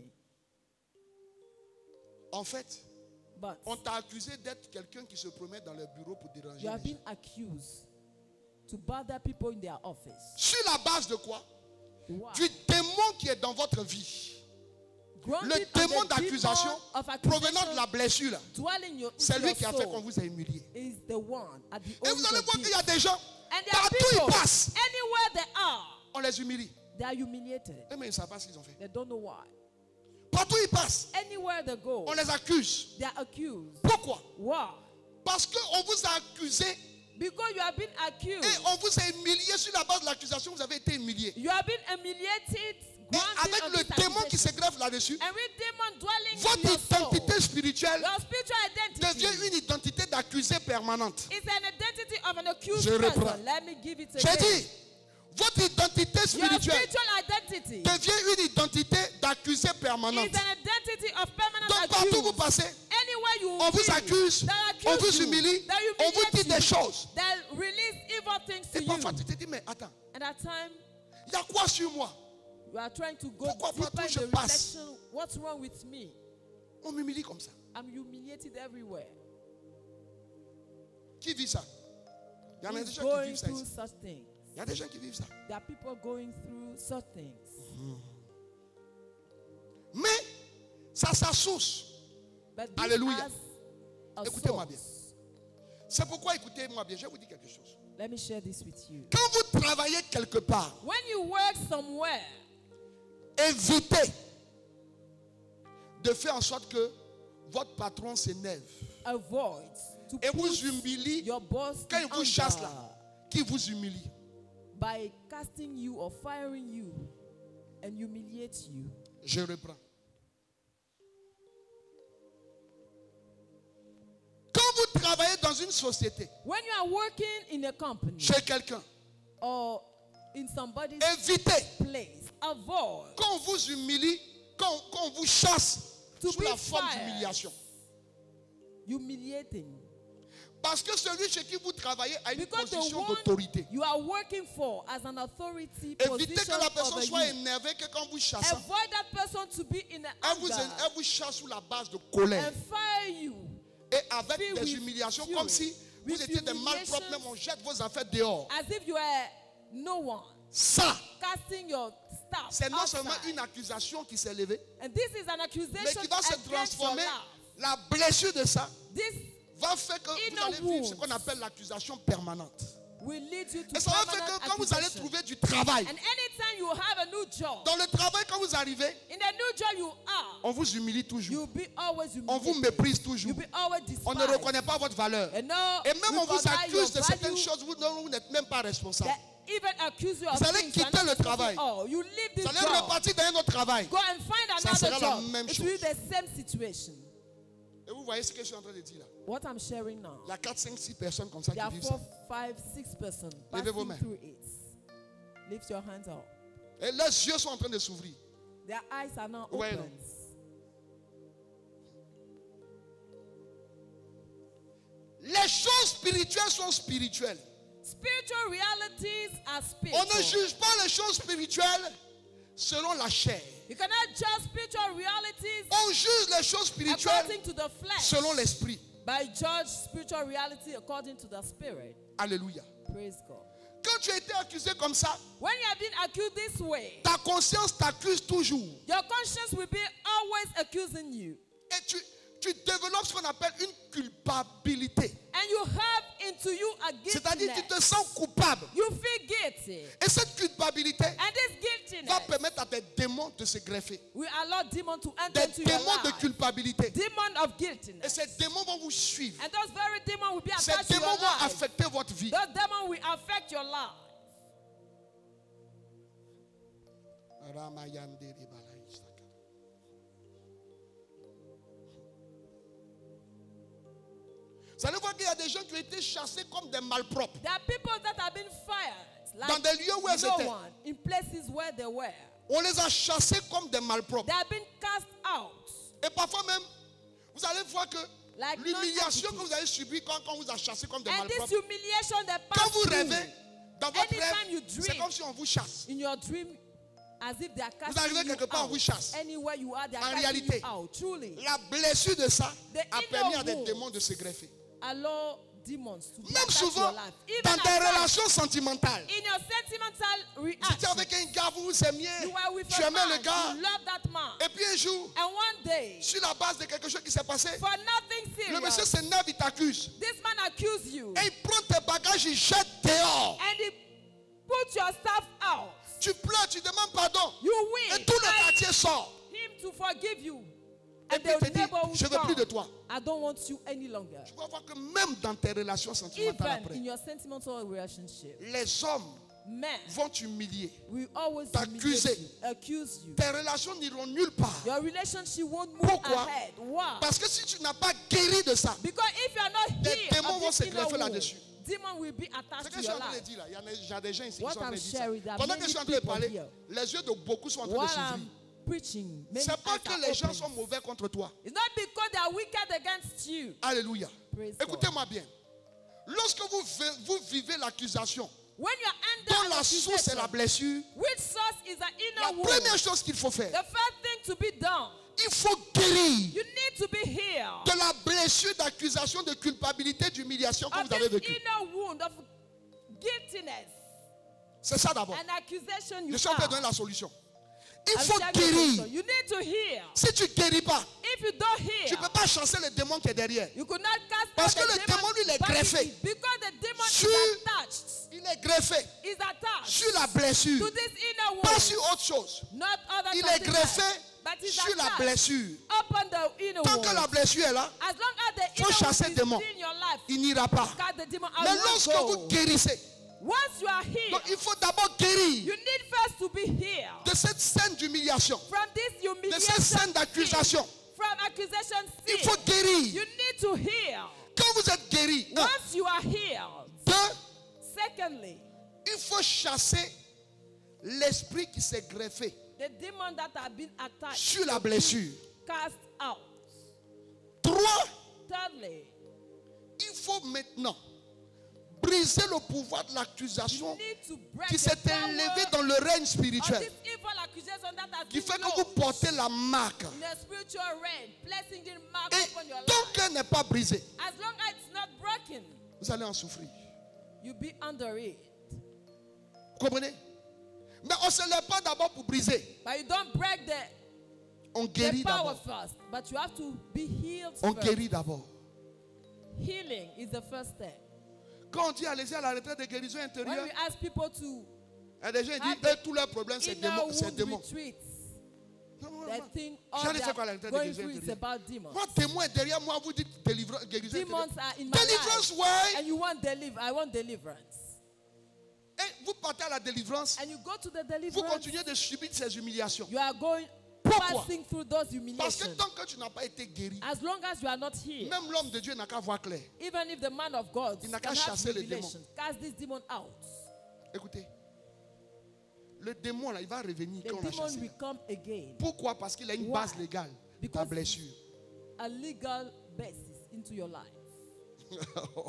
En fait, But on t'a accusé d'être quelqu'un qui se promène dans le bureau pour déranger you have les gens. been accused to bother people in their office. Sur la base de quoi? Why? Du démon qui est dans votre vie. Grounded Le on démon the d'accusation demon of provenant accusation de la blessure là, dwelling your, c'est into lui your qui a fait soul qu'on vous a humilié. is the one at the Et vous origin allez of voir this. qu'il y a des gens, And there are partout ils people, passent, anywhere they are, on les humilie. they are humiliated. Et mais ils ne savent pas ce qu'ils ont fait. They don't know why. Partout ils passent, Anywhere they go, on les accuse. they are accused. Pourquoi? Why? Parce qu'on vous a accusé Because you have been accused. et on vous a humilié sur la base de l'accusation, vous avez été humilié. You have been humiliated. Et grounded avec on le this démon qui se accusation. greffe là-dessus, And with demon dwelling in votre your soul, identité spirituelle your spiritual identity devient une identité d'accusé permanente. is an identity of an accused Je reprends. person. Let me give it J'ai again. dit, votre identité Your spirituelle spiritual identity devient une identité d'accusé permanente. is an identity of permanent Donc partout où vous accused. passez, Anywhere you on vous be, accuse, they'll on accuse vous you, humilie, they'll on vous dit humiliate des you, choses. they'll release evil things to Et you. parfois tu te dis, mais attends, And at time, il y a quoi sur moi? you are trying to go Pourquoi deeper partout in je the passe? reflection. What's wrong with me? On m'humilie comme ça. I'm humiliated everywhere. Qui vit ça? Il y en a des Who's gens qui going vivent ça through ici. such things? Il y a des gens qui vivent ça. There are people going through such things. Mais ça sa source. But this Alléluia. has a Écoutez-moi bien. source. C'est pourquoi, écoutez-moi bien, je vais vous dire quelque chose. Let me share this with you. Quand vous travaillez quelque part, When you work somewhere, évitez de faire en sorte que votre patron s'énerve avoid to et vous put humilie your boss quand in il vous chasse anger là, qui vous humilie. by casting you or firing you and humiliate you. Je reprends. Quand vous travaillez dans une société, When you are working in a company chez quelqu'un, or in somebody's évitez place, avoid qu'on vous humilie, qu'on qu'on vous chasse to sous be la forme fired. d'humiliation. humiliating. Parce que celui chez qui vous travaillez a une Because the position one d'autorité. you are working for as an authority Évitez position que la personne over soit you. énervée que quand vous chassez, Avoid that person to be in elle vous, anger elle vous chasse sous la base de colère. and fire you Et avec filled des with humiliations, fury, comme si vous with étiez des humiliations. malpropres, même on jette vos affaires dehors. as if you are no one. Ça, Casting your staff c'est non seulement outside. une accusation qui s'est levée, And this is an mais accusation qui va se against your transformer. life. La blessure de ça This va faire que vous Inner allez vivre ce wounds. qu'on appelle l'accusation permanente. will lead you to Et ça va faire permanent que quand vous allez accusation. trouver du travail, And anytime you have a new job, dans le travail, quand vous arrivez, in the new job you are, on vous humilie toujours. you'll be always On vous humiliated. méprise toujours. You'll be always On ne despised. reconnaît pas votre valeur. And no, Et même we on vous forget your accuse de certaines value. choses vous- dont vous n'êtes même pas responsable. That even accuse you of Vous allez things you are quitter not le responsible travail. for. You leave this Vous allez job. repartir dans un autre travail. Go and find Ça another sera la job. même It will be chose. the same situation. Et vous voyez ce que je suis en train de dire là. What I'm sharing now. Il y a quatre, cinq, six personnes comme ça There qui are vivent four, ça. five, six persons Levez vos passing mains. through it. Lift your hands up. Et leurs yeux sont en train de s'ouvrir. Their eyes are now Ouais, open. Les choses spirituelles sont spirituelles. Spiritual realities are On ne spiritual. juge pas les choses spirituelles selon la chair. You cannot judge spiritual realities On juge les choses spirituelles according to the flesh, selon l'esprit. but judge spiritual reality according to the spirit. Alléluia. Praise God. Quand tu as été accusé comme ça, When you have been accused this way, ta conscience t'accuse toujours. your conscience will be always accusing you. Et tu, tu développes ce qu'on appelle une culpabilité. And you have into you a C'est-à-dire que tu guiltiness. te sens coupable. You feel guilty. Et cette culpabilité And this va guiltiness permettre à tes démons de se greffer. will allow demons to enter Des into your démons de life. culpabilité. Demon of Et guiltiness. ces démons vont vous suivre. And those very demons will be Ces attached to your démons vont life. affecter votre vie. Those demons will affect your life. Vous allez voir qu'il y a des gens qui ont été chassés comme des malpropres. There are people that have been fired Dans like des lieux où elles no étaient. one in places where they were. On les a chassés comme des malpropres. They have been cast out. Et parfois même, vous allez voir que Like l'humiliation que non-entities. vous avez subie quand, quand on vous a chassé comme des And this malpropres, humiliation that quand passed vous through rêvez, dans votre anytime you rêve, dream, c'est comme si on vous chasse. in your dream, as if they are casting arrivez you quelque part, on out. vous chasse. Anywhere you are, they are En casting réalité, you out. Truly, La blessure de ça The a inner permis à des wounds démons de se greffer. allow demons to be Même attached to souvent, your life. Even dans at tes times, relations sentimentales, in your sentimental tu étais reaction, avec un gars, vous vous aimiez, you were with tu a aimais man, le gars, you love that man, et puis un jour, and one day, sur la base de quelque chose qui s'est passé, for nothing le monsieur serious, s'énerve, il t'accuse. this man accused you, Et il prend tes bagages, il jette dehors. and he put your stuff out. Tu pleures, tu demandes pardon. You Et win. tout le Ask quartier sort. him to forgive you. Et And puis il the te dit, neighbor will je ne veux plus de come. toi. I don't want you any longer. Tu vas voir que même dans tes relations sentimentales Even après, in your sentimental relationship, les hommes men vont t'humilier. will always T'accuser. humiliate you, accuse you. Tes relations n'iront nulle part. Your relationship won't move Pourquoi? ahead. Why? Parce que si tu n'as pas guéri de ça, Because if you are not des healed démons of vont this se inner greffer wound, là-dessus. demon will be c'est attached ce que to je suis your en train de life. dire là. Il y, en a, il y a des gens ici qui What sont en train de I'm dire ça. sharing, there are Pendant que many je suis en train de people parler, here. les yeux de beaucoup sont en train de While s'ouvrir. I'm preaching, many C'est pas eyes que are les gens open. sont mauvais contre toi. It's not because they are wicked against you. Alléluia. Praise God. Écoutez-moi bien. Lorsque vous, vi- vous vivez l'accusation, When you're dont under an la source est la accusation, blessure, which source is an la inner wound? première chose qu'il faut faire, The first thing to be done, il faut guérir you need to be healed de la blessure d'accusation, de culpabilité, d'humiliation que of vous avez this vécue. inner wound of guiltiness C'est ça d'abord. and accusation you Je suis en train de have. donner la solution. Il I'm faut sharing the guérir. solution. You need to heal. Si tu ne guéris pas, If you don't tu heal, ne peux pas chasser le démon qui est derrière. you could not cast Parce out que the le demon démon, lui, il est back greffé. in it. Because the demon Sur- is attached, Il est greffé is attached sur la blessure, to this inner pas wound, sur autre chose. not other Il than est this greffé life, but is sur la attached blessure. upon the inner Tant wound. que la blessure est là, As long as the faut inner chasser wound is démon. in your life, il n'ira pas. cast the demon out. Mais will lorsque go. vous guérissez, Once you are healed, donc il faut d'abord guérir you need first to be healed de cette scène d'humiliation, from this de humiliation, cette scène d'accusation. sin, from accusation Il sin. faut guérir. You need to heal. Quand vous êtes guéri, un, Once you are healed, deux, secondly, il faut chasser l'esprit qui s'est greffé the demon that have been attached sur la blessure. cast out. Trois, Thirdly, il faut maintenant briser le pouvoir de you l'accusation need to break qui the s'est power élevé dans le règne of spirituel, this evil accusation that has qui been fait que vous closed portez la marque. in the spiritual realm, placing the mark Et upon your tant life. qu'elle n'est pas brisée, As long as it's not broken, vous allez en souffrir. you be under it. Vous comprenez? Mais on ne se lève pas d'abord pour briser. But you don't break the, On the guérit power d'abord. first. But you have to be healed On first. guérit d'abord. Healing is the first step. Quand on dit allez-y à la retraite de guérison When intérieure, we ask people to il y a des gens qui have disent eux, tous leurs problèmes c'est inner démon. C'est wound démon. retreats, Non, non, non, they non. think all J'allais they faire quoi à la are retraite de going guérison through is intérieure? about demons. Moi, témoin derrière moi, vous dites délivrance, guérison Demons intérieure. are in my Délivrance, life. ouais. And you want deliver. I want deliverance. Et vous partez à la délivrance, And you go to the vous deliverance. continuez de subir ces humiliations. You are going Pourquoi? passing through those Parce que humiliations. tant que tu n'as pas été guéri, As long as you are not healed, même l'homme de Dieu n'a qu'à voir clair. even if the man of God Il n'a can qu'à have chasser les revelation, cast this demon out. Écoutez, le démon là, il va revenir The quand on l'a demon chassé. will come again. Pourquoi? Parce qu'il a une Why? base légale, ta Because- blessure. A legal basis into your life.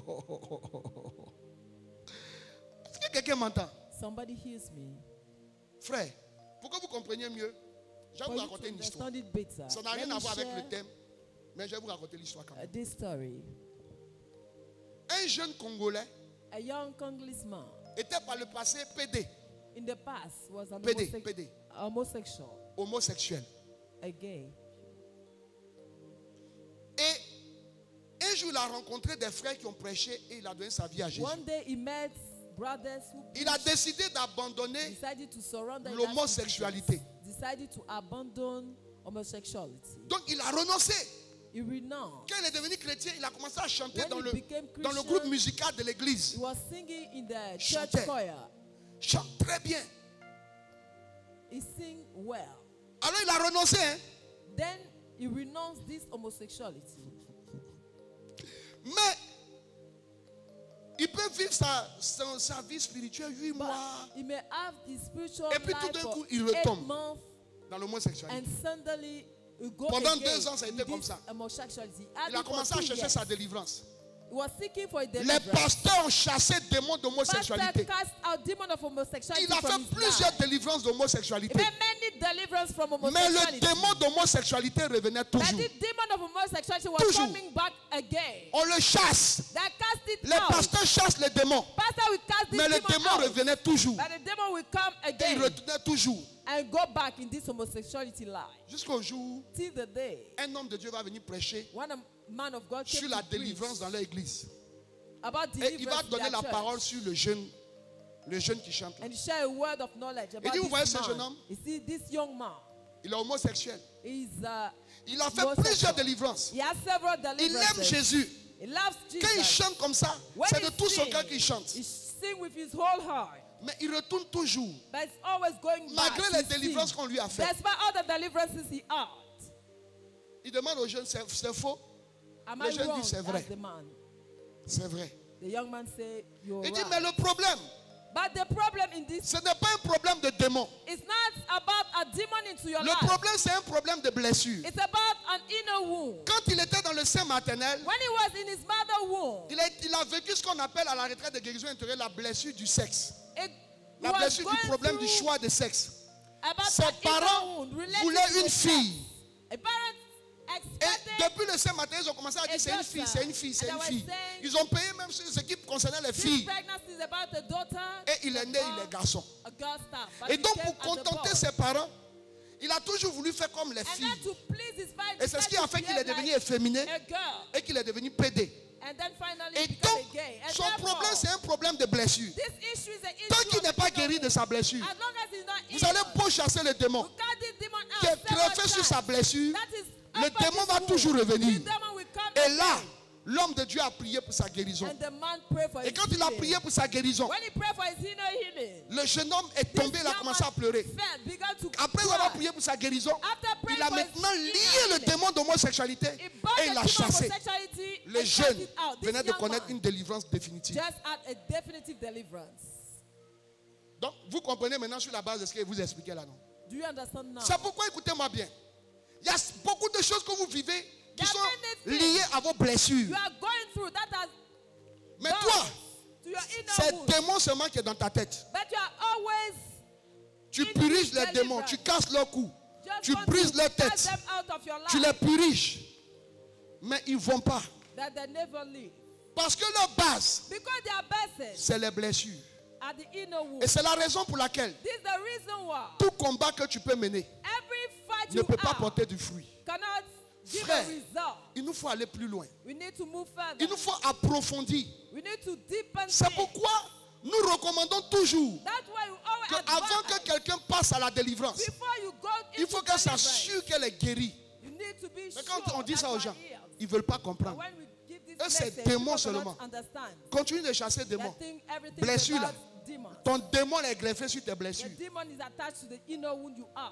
Est-ce que quelqu'un m'entend? Somebody hears me. Frère, pour que vous compreniez mieux, je vais For vous you to raconter une histoire. understand it better, Ça n'a let rien me à voir avec share, le thème, mais je vais vous raconter l'histoire quand uh, même. this story. Un jeune Congolais A young Congolese man était par le passé pédé, in the past was an P D, homosexual, P D, homosexual, homosexuel. a gay. Et un jour, il a rencontré des frères qui ont prêché et il a donné sa vie à Jésus. One day he met brothers who Il a décidé d'abandonner decided to surrender l'homosexualité. decided to abandon homosexuality. Donc il a renoncé. He renounced. Quand il est devenu chrétien, il a commencé à chanter When dans he le, became dans le Christian, groupe musical de l'église. He was singing in the Chantait. church choir. Chante très bien. He sing well. Alors il a renoncé. Hein? Then he renounced this homosexuality. Mais il peut vivre sa, sa, sa vie spirituelle huit But mois he may have his spiritual Et puis tout life d'un for coup, il eight retombe. months, dans l'homosexualité. and suddenly he go Pendant again deux ans, ça a été with comme this ça. homosexuality. Il a commencé à chercher sa délivrance. He was seeking for a Les deliverance. pasteurs ont chassé le démon Pastor d'homosexualité. cast out demon of homosexuality Il a from fait his plusieurs life. délivrances He d'homosexualité. made many deliverance from Mais homosexuality. le démon d'homosexualité revenait But toujours. the demon of homosexuality was Toujours. coming back again. On le chasse. They cast it Les out. pasteurs chassent les démons. Pastor will cast this Mais le demon démon out. revenait toujours. But the demon will come Et il again retournait toujours. and go back in this homosexuality life. Jusqu'au jour, Till the day un homme de Dieu va venir prêcher when a man of God came sur la to preach délivrance dans leur église. about Et il va deliverance in donner their la church. parole sur le jeune, le jeune qui chante. And share a word of knowledge about dit, vous voyez this ce jeune man. homme? You see, this young man Il est homosexuel. is uh, Il a fait homosexual. plusieurs délivrances. He has several Il aime deliverances. Jésus. He loves Quand il Jesus. chante comme ça, When c'est he de tout son sing, cœur qu'il chante. He sing with his whole heart. Mais il retourne toujours. But it's always going back. Malgré to les délivrances sin. qu'on lui a fait. Despite all the deliverances he had. Il demande aux jeunes, c'est c'est faux? Am Le I jeune dit, wrong? c'est vrai. Asked the man. C'est vrai. The young man said, you're Il dit, right. mais le problème, But the problem in this ce n'est pas un problème de démon. is not about a demon into your Le life. problème, c'est un problème de blessure. It's about an inner wound. Quand il était dans le sein maternel, When he was in his mother womb, il a, il a vécu ce qu'on appelle à la retraite de guérison intérieure la blessure du sexe. it La was blessure du going problème du through choix de sexe. about Ses an inner parents wound related voulaient to une the fille. sex. A parent Et expected depuis le sein maternel, ils ont commencé à dire c'est une fille, c'est une fille, c'est une fille. Ils ont payé même sur ce qui concernait les this filles. pregnancy is about a daughter. Et il est né, il est garçon. A girl staff. But Et he donc came pour as a contenter boy. ses parents, il a toujours voulu faire comme les And then filles. to please his parents, Et c'est ce qui a fait qu'il est devenu efféminé a girl. et qu'il est devenu pédé. And then finally Et he became donc, a gay. And son therefore, problème, c'est un problème de blessure. this issue is an issue Tant qu'il of n'est pas inner guéri de wound. sa blessure, As long as he's not vous allez healed, beau chasser le démon you cast this demon out qui est several greffé sur times. sa blessure. That is Le upper démon this va wound. toujours revenir. This demon will come Et là, again. l'homme de Dieu a prié pour sa guérison. And the man prayed for Et his quand il a healing. prié pour sa guérison, When he prayed for his inner healing, le jeune homme est this tombé, il a young commencé à man pleurer. fell, began to Après cry. avoir prié pour sa guérison, After praying il a for his maintenant inner lié le healing, démon d'homosexualité he bound et the il l'a demon chassé. homosexuality Le and jeune cast it out. This venait de young connaître man une délivrance définitive. just had a definitive deliverance. Donc, vous comprenez maintenant sur la base de ce que je vous expliquais là, non? Do you understand now? C'est pourquoi, écoutez-moi bien, il y a beaucoup de choses que vous vivez qui There sont are many things liées à vos blessures. You are going through that has Mais gone toi, to your inner c'est wound. démon seulement qui est dans ta tête. But you are always Tu in purges this les démons, deliverance. tu casses leur cou, Just tu want brises to leur cast tête, them out of your life, tu les purges. Mais ils ne vont pas. that they never leave. Parce que leur base, Because their basis c'est les blessures. At the inner womb. Et c'est la raison pour laquelle This is the reason why tout combat que tu peux mener every fight ne you peut pas have porter du fruit. cannot give Frère, a result. il nous faut aller plus loin. We need to move further. Il nous faut approfondir. We need to deepen C'est things. pourquoi nous recommandons toujours That's why we always qu'avant advise, que quelqu'un passe à la délivrance, before you go il into faut qu'elle deliverance, s'assure qu'elle est guérie. you need to be Mais sure quand on dit that ça aux you gens, are healed. ils ne veulent pas But comprendre. when we give this Eux, c'est message, démons people seulement. cannot understand. Continue de chasser They démons. think everything Blessure is là. about demons. Ton démon est greffé sur tes The blessures. demon is attached to the inner wound you are.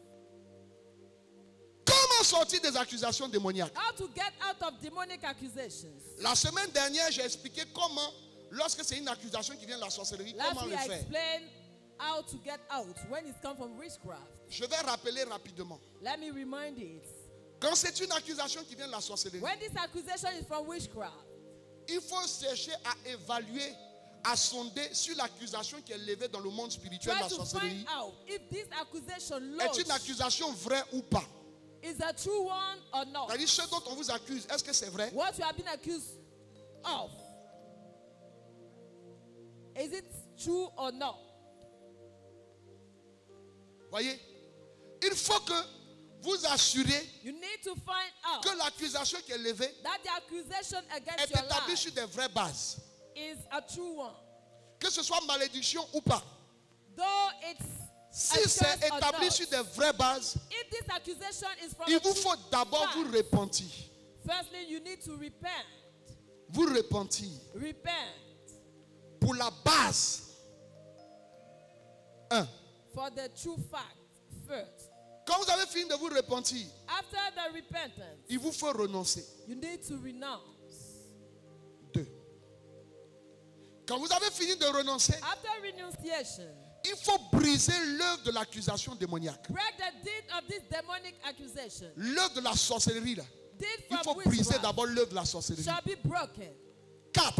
Comment sortir des accusations démoniaques? How to get out of demonic accusations. La semaine dernière, j'ai expliqué comment, lorsque c'est une accusation qui vient de la sorcellerie, Last comment week le I faire. explained how to get out when it comes from witchcraft. Je vais rappeler rapidement. Let me remind it. Quand c'est une accusation qui vient de la sorcellerie, When this accusation is from witchcraft, il faut chercher à évaluer, à sonder sur l'accusation qui est levée dans le monde spirituel de try la to sorcellerie. find out if this accusation Est lodged une accusation vraie ou pas? is a true one or not. C'est-à-dire, ce dont on vous accuse, est-ce que c'est vrai? What you have been accused of, is it true or not? Voyez? Il faut que vous assurez You need to find out que l'accusation qui est levée that the accusation against est your établie life sur des vraies bases. is a true one. Que ce soit malédiction ou pas. Though it's Si a c'est curse or établi not, sur des vraies bases, if this accusation is from il a vous true faut d'abord fact, vous repentir. firstly you need to repent. Vous repentir Repent pour la base. Un. for the true fact first. Quand vous avez fini de vous repentir, After the repentance, il vous faut renoncer. you need to renounce. Deux. Quand vous avez fini de renoncer, After renunciation, il faut briser l'œuvre de l'accusation démoniaque. break the deed of this demonic accusation. L'œuvre de la sorcellerie, là. Deed Il faut from briser witchcraft d'abord l'œuvre de la sorcellerie. shall be broken. Quatre.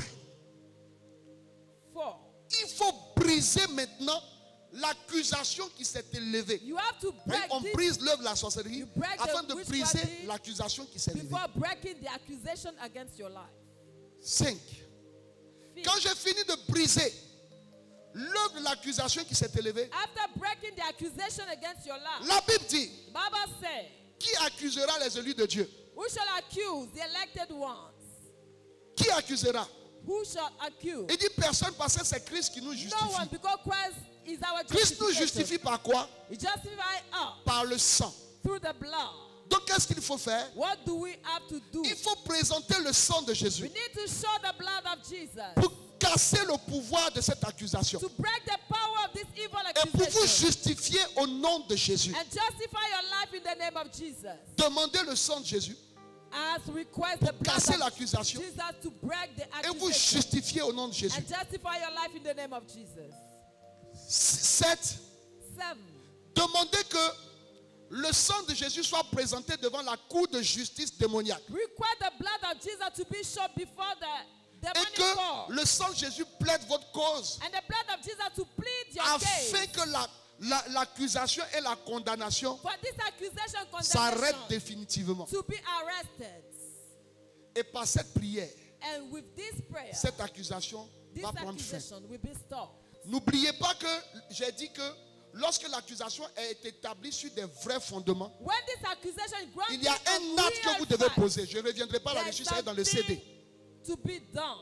Four, Il faut briser maintenant l'accusation qui s'est élevée. you have to Voyez, break on this brise l'œuvre de la sorcellerie You break the afin de witchcraft briser deed l'accusation qui s'est élevée. before breaking the accusation against your life. Cinq. Fifth, Quand j'ai fini de briser l'œuvre de l'accusation qui s'est élevée, after breaking the accusation against your life, la Bible dit, Bible said, qui accusera les élus de Dieu? who shall accuse the elected ones? Qui accusera? Who shall accuse? Il dit personne parce que c'est Christ qui nous No one, justifie. because Christ is our Christ nous justification. justifie par quoi? He justifies us Par le sang. through the blood. Donc qu'est-ce qu'il faut faire? What do we have to do? Il faut présenter le sang de We Jésus need to show the blood of Jesus pour casser le pouvoir de cette accusation to break the power of this evil et pour vous accusation justifier au nom de Jésus. and justify your life in the name of Jesus. Demandez le sang de Jésus As request the blood casser of l'accusation Jesus to break the et vous accusation justifier au nom de Jésus. and justify your life in the name of Jesus. Sept. Seven, Demandez que le sang de Jésus soit présenté devant la cour de justice démoniaque request the blood of Jesus to be shown before the et demonic que court le sang de Jésus plaide votre cause and the blood of Jesus to plead your afin case que la- la- l'accusation et la condamnation for this accusation s'arrêtent condemnation définitivement. to be arrested. Et par cette prière, And with this prayer, cette accusation this va prendre fin. accusation will be stopped. N'oubliez pas que j'ai dit que lorsque l'accusation est établie sur des vrais fondements, When this accusation is granted il y a un acte que vous devez poser. Je ne reviendrai pas là-dessus, ça est dans le C D. to be done.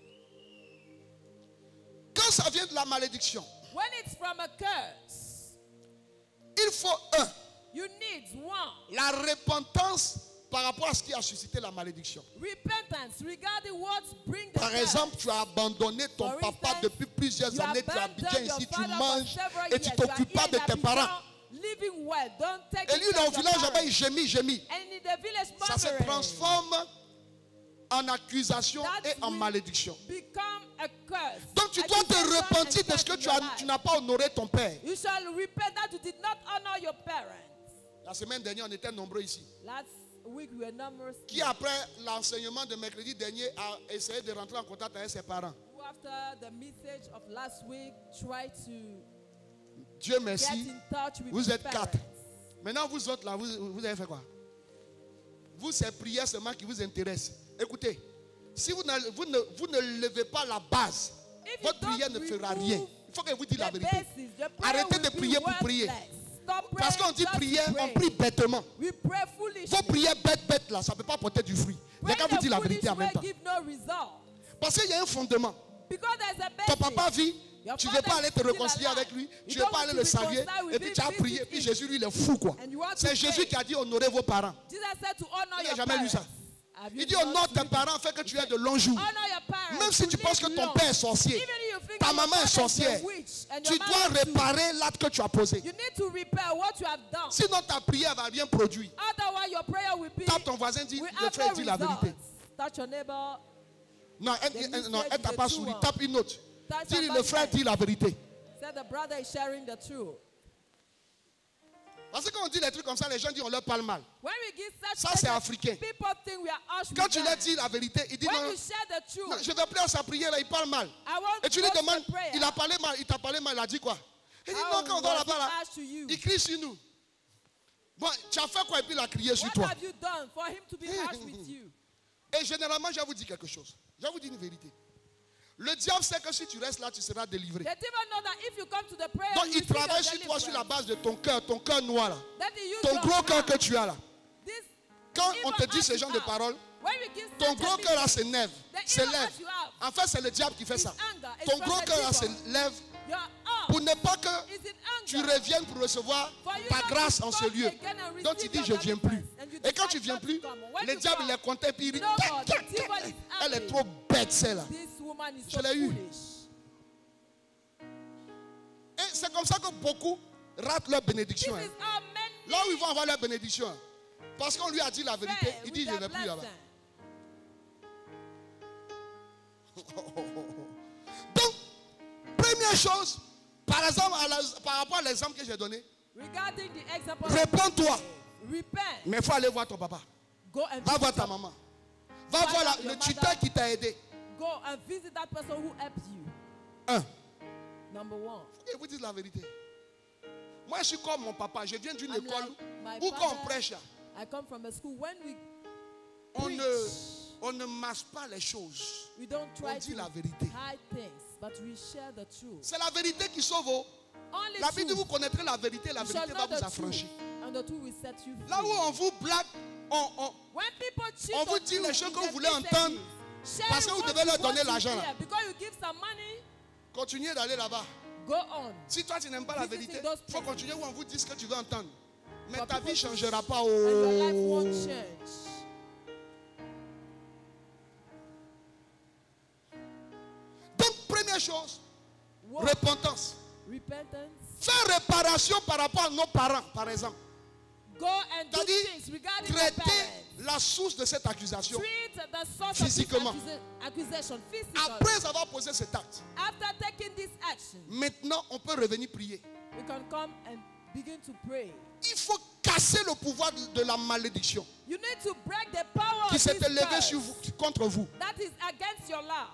Quand ça vient de la malédiction, When it's from a curse, il faut un, you need one, la repentance par rapport à ce qui a suscité la malédiction. repentance regarding what brings the Par curse. exemple, tu as abandonné ton For papa instance, depuis plusieurs You années, tu abandoned habites your ici, tu father for manges several et tu years. t'occupes You pas are de in tes and parents. now living well. Don't take Et lui, care dans le of your village, là-bas, parents. il gémit, gémit. And in the village Ça se murmuring, transforme en accusation that et en will malédiction. become a curse. Donc tu dois te Accusation repentir and de ce que curse tu in your as- life. tu n'as pas honoré ton père. You shall repent that you did not honor your parents. La semaine dernière, on était nombreux ici. Last week we were numerous Qui, après l'enseignement de mercredi dernier, a essayé de rentrer en contact avec ses parents. who after the message of last week tried to Dieu get merci. in touch with Vous his êtes parents. quatre. Maintenant, vous autres là, vous, vous avez fait quoi? Vous, c'est prière seulement qui vous intéresse. Écoutez, si vous ne, vous ne, vous ne levez pas la base, If you votre prière don't ne fera remove rien. faut que vous dites la The vérité. basis, the prayer Arrêtez will de be prier pour prier. worthless. Stop Parce qu'on praying dit just to prier, on pray. prie bêtement. We pray foolishly. Vos prières bêtes, bêtes là, ça ne peut pas porter du fruit. Mais Praying quand vous the dites la foolish vérité en même way temps. give no result. Parce qu'il y a un fondement. Because there's a Ton basis. papa vit, Your tu ne father veux pas aller te is still réconcilier alive. avec lui, You tu ne don't veux pas want aller to le saluer, reconcile with et puis him, tu as visit prié, puis him. Jésus lui il est fou quoi. And you want to C'est Jésus pray. qui a dit honorez vos parents. Jesus said to honor Vous n'avez your jamais lu parents. ça. Have you Il dit not honore tes read it? parents, fait que tu aies de longs jours. Honor your parents. Même si to tu penses que live ton long. père est sorcier, Even if you think ta your maman est father is a sorcière, witch and tu your dois mama too. réparer l'acte que tu as posé. You need to repair what you have done. Sinon ta prière va rien produire. Otherwise your prayer will be Tape ton voisin, dis, will le have frère no dit la vérité. results. Touch your neighbor. Non, elle, Then elle- you non, say elle t'a the pas true souri, one. tape une autre. Touch Dis, le somebody's frère hand. dit la vérité. Said the brother is sharing the truth. Parce que quand on dit des trucs comme ça, les gens disent on leur parle mal. When we give such Ça, c'est message, africain. people think we are harsh Quand with tu them. leur dis la vérité, ils disent When non, you share the truth, non, je vais plus à sa prière, là, il parle mal. I want Et tu lui God to demandes, prayer. il a parlé mal, il t'a parlé mal, il a dit quoi? Il dit How non, quand on va was là-bas, he là, harsh to you? il crie sur nous. Bon, tu as fait quoi et puis il a crié sur What toi. have you done for him to be harsh with you? Et généralement, je vais vous dire quelque chose. Je vais vous dire une vérité. Le diable sait que si tu restes là, tu seras délivré. The demon know that if you come to the prayer, Donc you il receive your travaille sur toi sur la deliverance. base de ton cœur, ton cœur noir là. That he use Ton your gros cœur heart. que tu as là. This Quand evil on te dit heart ce you genre de have, paroles, when we give ton such a gros cœur là message, s'élève, the s'élève. evil heart you have, En fait, c'est le diable qui fait is ça. anger. It's Ton from gros the cœur là devil. s'élève Your heart pour ne pas que is in tu anger. reviennes pour recevoir For you ta not grâce to en ce come lieu. again and Donc tu receive dis your je viens plus. deliverance. And you Et quand decide tu viens not to plus, come. When le you diable come, il est content puis il dit you know what? The devil is elle est angry. trop bête celle-là. This woman is Je so l'ai eu. foolish. Et c'est comme ça que beaucoup ratent leur This bénédiction. hein. is how many Là où ils vont avoir leur bénédiction. hein. Parce qu'on lui a dit la vérité, fail il with dit je ne their vais plus là-bas. blessing. Donc, première chose, par exemple, à la- par rapport à l'exemple que j'ai donné, Regarding the example, réponds-toi. repent. Mais il faut aller voir ton papa. Go and Va visit voir ta your- maman. Va voir la- your le mother. tuteur qui t'a aidé. Go and visit that person who helped you. Un. Number one. Et vous dites la vérité. Moi, je suis comme mon papa. Je viens d'une I'm école like my où quand on father. prêche, là, I come from a school when we on preach, ne, on ne masque pas les choses. we don't On try dit to la vérité. hide things, but we share the truth. C'est la vérité qui sauve. oh. Only La Bible dit, truth. vous connaîtrez la vérité, la You shall vérité know va vous the affranchir. truth, and the truth will set you free. Là où on vous blague, on, on- When people cheat on vous on dit you les choses in que vous the voulez messages, entendre, share parce que vous what devez you leur donner want to l'argent, là. hear. Because you give some money, continuez d'aller là-bas. go on. Si toi tu n'aimes pas la Visiting vérité, those il faut places. continuer où on vous dit ce que tu veux entendre. Mais For ta people vie ne to- changera pas. And your life Oh. won't change. Donc, première chose, What? repentance. Repentance. Faire réparation par rapport à nos parents, par exemple. Go and do C'est-à-dire, things regarding your traiter parents. la source de cette accusation. Treat the source Physiquement. of this accusa- accusation physically. Après avoir posé cet acte, After taking this action, maintenant on peut revenir prier. we can come and begin to pray. Il faut casser le pouvoir de la malédiction You need to break the power qui of s'est this élevé curse sur vous, contre vous. that is against your life.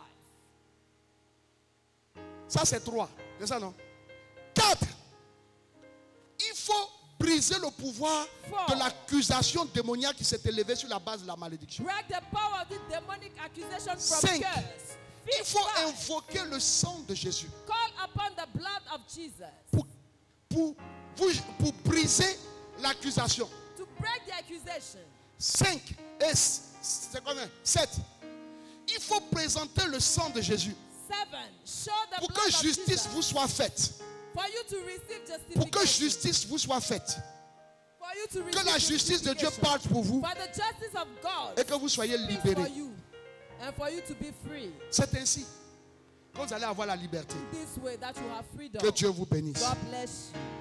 Ça c'est trois. C'est ça non? Quatre. Il faut briser le pouvoir Four. de l'accusation démoniaque qui s'est élevée sur la base de la malédiction. Break the power of this demonic accusation from Cinq. curse. Il faut Five. invoquer le sang de Jésus Call upon the blood of Jesus pour, pour, vous- pour briser l'accusation. to break the accusation. Cinq. Et c'est combien? Sept. Il faut présenter le sang de Jésus Seven. Show the pour blood que of justice Jesus vous soit faite. for you to receive Pour que justification. justice vous soit faite. For you to Que receive la justice de Dieu justification. parle pour vous For the justice of God et que vous soyez speaks for libérés. you and for you to be free. C'est ainsi que vous allez avoir la liberté. This way that you have freedom. Que Dieu vous bénisse. God bless you.